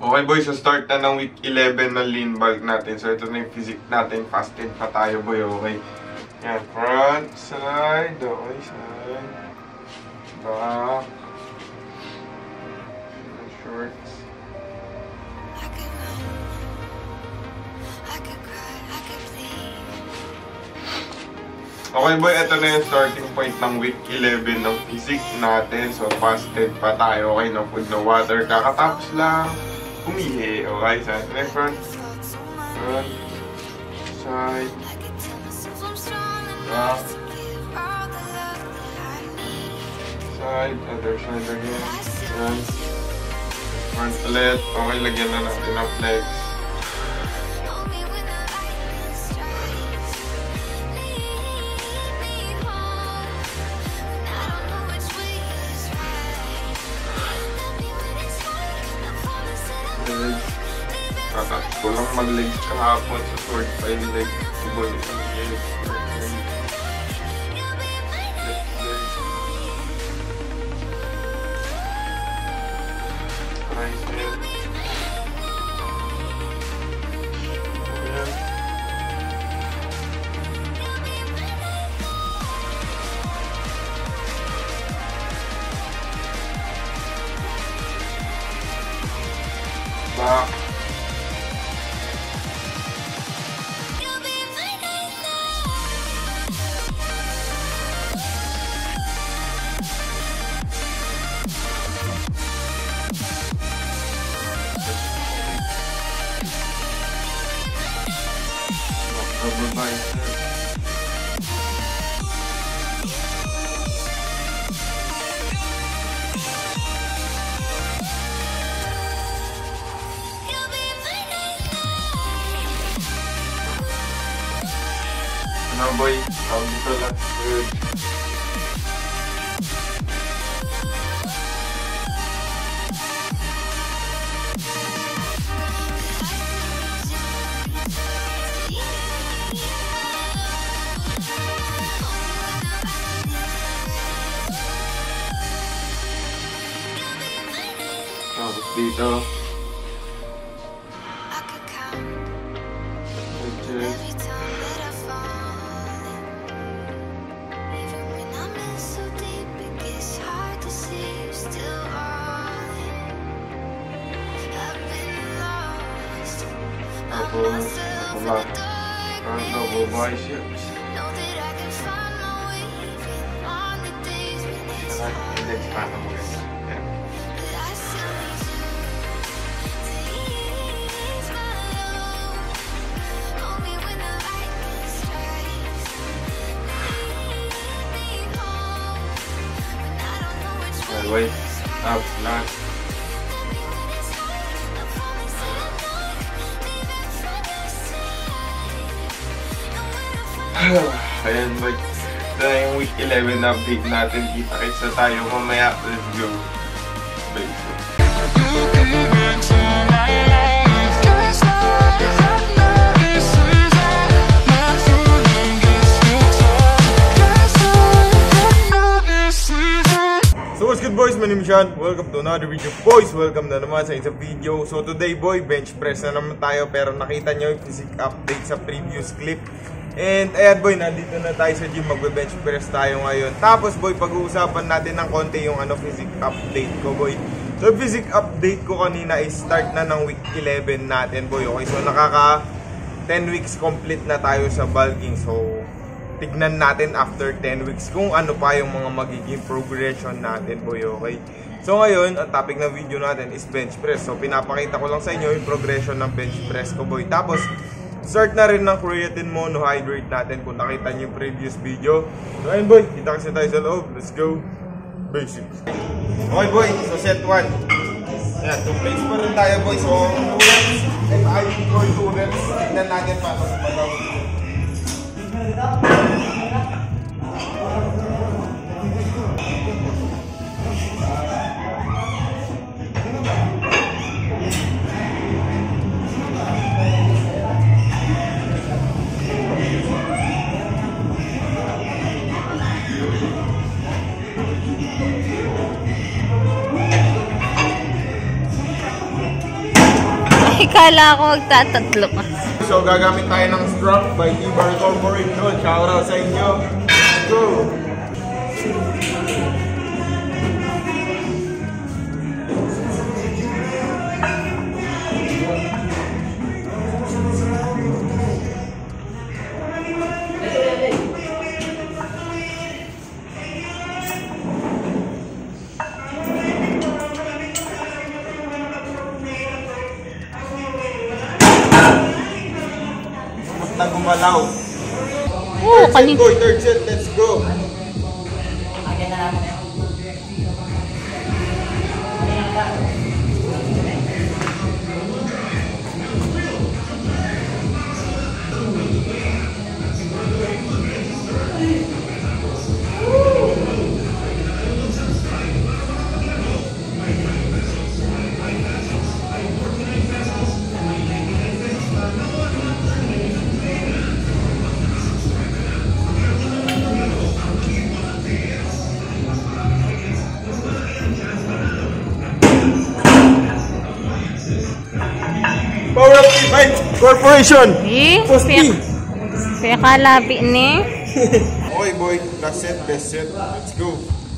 Okay boy, so start na ng week 11 ng lean bulk natin. So ito na yung physique natin. Fasted pa tayo boy, okay? Yan, front, side, okay, side, back, shorts. Okay boy, ito na yung starting point ng week 11 ng physique natin. So fasted pa tayo, okay? No food, no water. Kakatapos lang umihi, okay? So ito na yung front, side, back, side, other shoulder here, front ulit. Okay, lagyan na natin ang flex. Kakatapos ko lang mag-legs kahapon sa short pa yung leg. Subol yung legs. Tricep. Back. Double bicep. Now boy, tawag dito lang. Good. Tapos dito. Tapos, double biceps. Index paano mo guys? Yan. Wait, up, last. Ayan boy, ito na yung week 11 update natin. Kita-kits na tayo mamaya. Let's go. Basic. So what's good boys, my name is Sean. Welcome to another video boys. Welcome na naman sa isang video. So today boy, bench press na naman tayo. Pero nakita nyo yung physique update sa previous clip. And ayan boy, nandito na tayo sa gym, magbe-bench press tayo ngayon. Tapos boy, pag-uusapan natin ng konti yung physique update ko boy. So physique update ko kanina is start na ng week 11 natin boy. Okay, so nakaka 10 weeks complete na tayo sa bulking. So tignan natin after 10 weeks kung ano pa yung mga magiging progression natin boy, okay. So ngayon, ang topic ng video natin is bench press. So pinapakita ko lang sa inyo yung progression ng bench press ko boy. Tapos start na rin ng creatine monohydrate natin kung nakita nyo yung previous video. So ayun boy, kita kasi tayo sa loob. Let's go. Basics. Okay boy, so set 1. Ayan, 2 plates pa rin tayo boy. So 2 reps, and I enjoy 2 reps. Tignan natin paano sa palaw. bigla ako magtatatlo. So, gagamit tayo ng strap by T-Bar Corporation. Shoutout sa inyo. Let's go! Gumalaw. Third set, let's go. Power of Divine Corporation! Posti! Kaya kalabi ni. Okay boy, last set, best set. Let's go!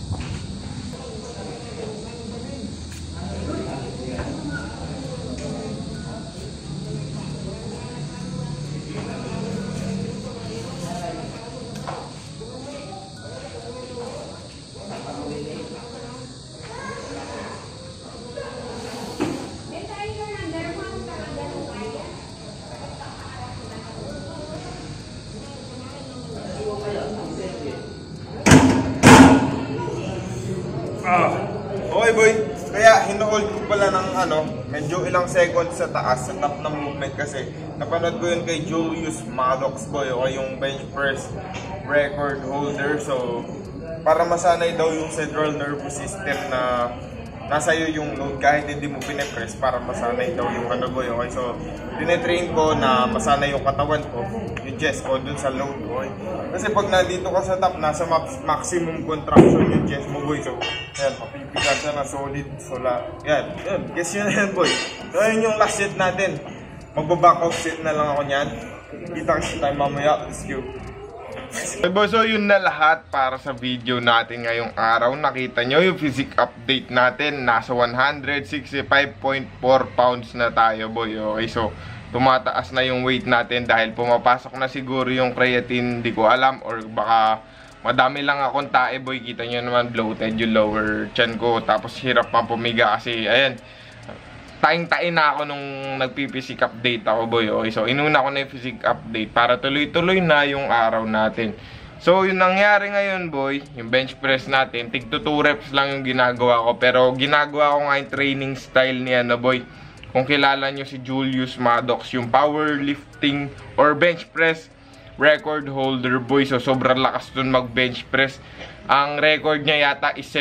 Okay boy, kaya hinohold ko pala ng medyo ilang seconds sa taas, sa top ng movement kasi napanood ko yun kay Julius Maddox boy, okay, yung bench press record holder. So para masanay daw yung central nervous system na nasa iyo yung load kahit hindi mo pinipress, para masanay daw yung boy, okay. So tinetrain ko na masanay yung katawan ko, yung chest ko dun sa load, okay. Kasi pag nandito ka sa top, nasa maximum contraction yung chest mo boy. So yan, mapipigat siya na solid. So yan, guess yun na yan boy. So yun yung last set natin. Magbaback off set na lang ako nyan. Kita kasi tayo mamaya. Let's go. So yun na lahat para sa video natin ngayong araw. Nakita nyo yung physique update natin. Nasa 165.4 pounds na tayo boy, okay. So tumataas na yung weight natin dahil pumapasok na siguro yung creatine. Hindi ko alam, or baka madami lang akong tae boy. Kita nyo naman bloated yung lower chan ko. Tapos hirap pa pumiga kasi ayan, taing-tain na ako nung nagpiphysique update ako boy, okay. So inuna ko na yung physique update para tuloy-tuloy na yung araw natin. So yung nangyari ngayon boy, yung bench press natin, tig 2 reps lang yung ginagawa ko. Pero ginagawa ko nga yung training style niya boy. Kung kilala nyo si Julius Maddox, yung powerlifting or bench press record holder boy. So sobrang lakas dun mag bench press. Ang record niya yata is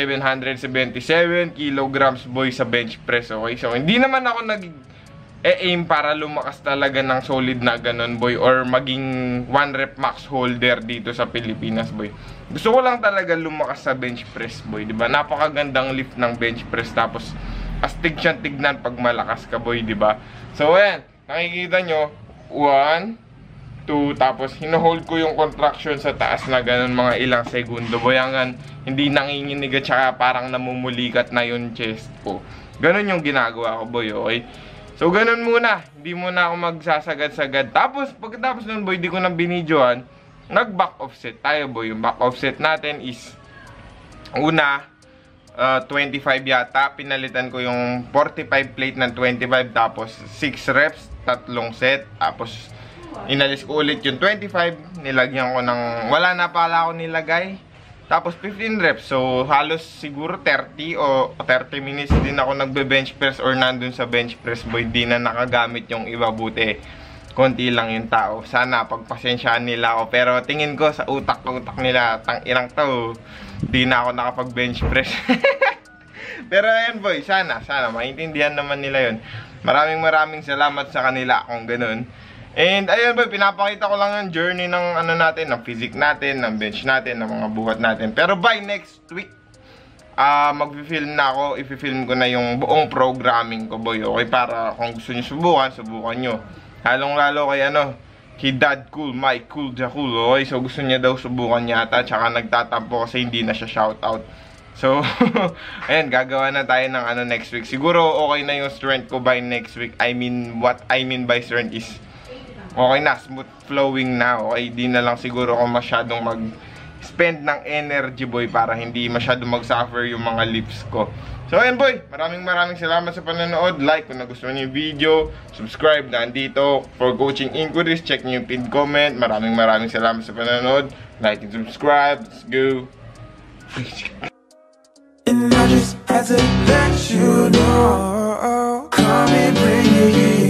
777 kilograms boy sa bench press, okay. So hindi naman ako nag-aim para lumakas talaga ng solid na ganun boy, or maging 1 rep max holder dito sa Pilipinas boy. Gusto ko lang talaga lumakas sa bench press boy, diba? Napakagandang lift ng bench press, tapos astig siyang tignan pag malakas ka boy, diba? So ayan, nakikita nyo, 1 2, tapos hinohold ko yung contraction sa taas na ganun mga ilang segundo boy, hanggang hindi nanginginig at saka parang namumulikat na yung chest ko. Ganun yung ginagawa ko boy, okay. So ganun muna, hindi muna ako magsasagad-sagad. Tapos pagkatapos nun boy, di ko na binidyohan, nag back offset tayo boy. Yung back offset natin is una 25 yata, pinalitan ko yung 45 plate ng 25, tapos 6 reps, 3 set, tapos inalis ko ulit yung 25, nilagyan ko ng, wala na pala ako nilagay, tapos 15 reps. So halos siguro 30 o 30 minutes din ako nagbe-bench press or nandun sa bench press boy. Di na nakagamit yung iba, buti konti lang yung tao. Sana pagpasensyaan nila ako, pero tingin ko sa utak nila, tang irang to, di na ako nakapag bench press. Pero ayan boy, sana maintindihan naman nila yun. Maraming salamat sa kanila kung ganun. And ayun boy, pinapakita ko lang yung journey ng natin, ng physique natin, ng bench natin, ng mga buhat natin. Pero by next week, mag-film na ako, i-film ko na yung buong programming ko, boy. Okay, para kung gusto nyo subukan nyo. Halong-lalo kay kay Dad Cool, Mike Cool, Jakul, okay? So, gusto niya daw subukan yata, tsaka nagtatampo kasi hindi na siya shoutout. So, ayan, gagawa na tayo ng next week. Siguro, okay na yung strength ko by next week. What I mean by strength is, okay na, smooth flowing na, okay? Di na lang siguro ako masyadong mag-spend ng energy, boy, para hindi masyadong mag-suffer yung mga lips ko. So, ayan, boy, maraming salamat sa panonood. Like kung nagustuhan niyo yung video, subscribe na andito. For coaching inquiries, check niyo yung pinned comment. Maraming salamat sa panonood. Like and subscribe. Let's go. And I just had to let you know, come and bring it.